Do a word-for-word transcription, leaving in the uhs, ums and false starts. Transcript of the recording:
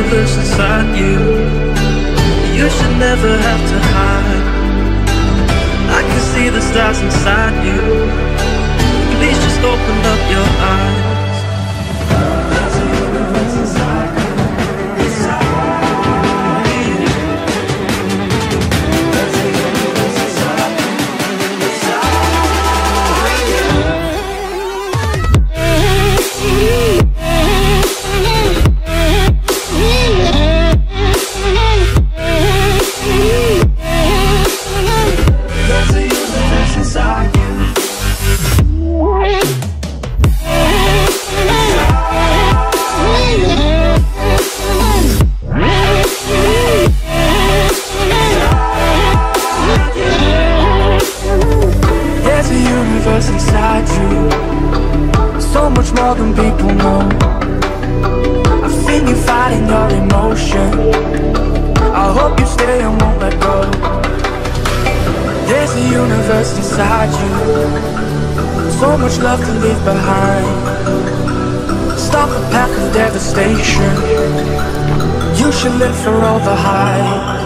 universe inside you. You should never have to hide. I can see the stars inside you. Please just open up your eyes. There's a universe inside you. There's a universe inside you. There's a universe inside you. There's a universe inside you. So much more than people know. I've seen you fighting your emotion. I hope you stay and won't let go. There's a universe inside you. So much love to leave behind. Stop the path of devastation. You should live for all the hype.